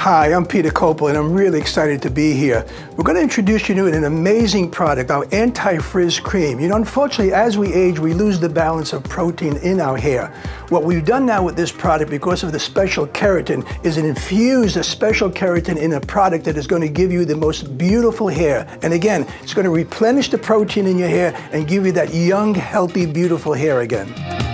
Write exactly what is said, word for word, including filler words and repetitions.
Hi, I'm Peter Coppola, and I'm really excited to be here. We're going to introduce you to an amazing product, our Anti Frizz Cream. You know, unfortunately, as we age, we lose the balance of protein in our hair. What we've done now with this product, because of the special keratin, is it infused a special keratin in a product that is going to give you the most beautiful hair. And again, it's going to replenish the protein in your hair and give you that young, healthy, beautiful hair again.